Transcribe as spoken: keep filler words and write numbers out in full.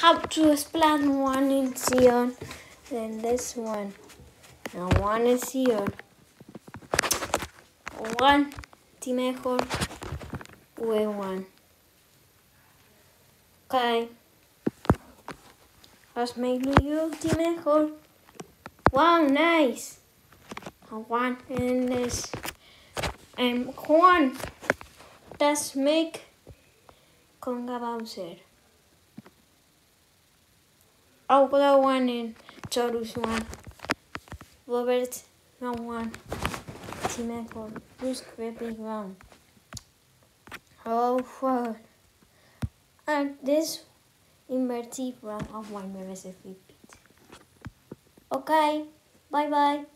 how to explain one in Sion. Then this one. Now one in Sion. One ti mejor. We one. Okay. Let's make you ti mejor. Wow, nice. One in this. And Juan. Let's make Conga Bowser. Oh, the one in Chorus one. Robert, no one. Timeko, who's creeping ground. Oh, fuck. And this inverted round of one recipe. Okay, bye bye.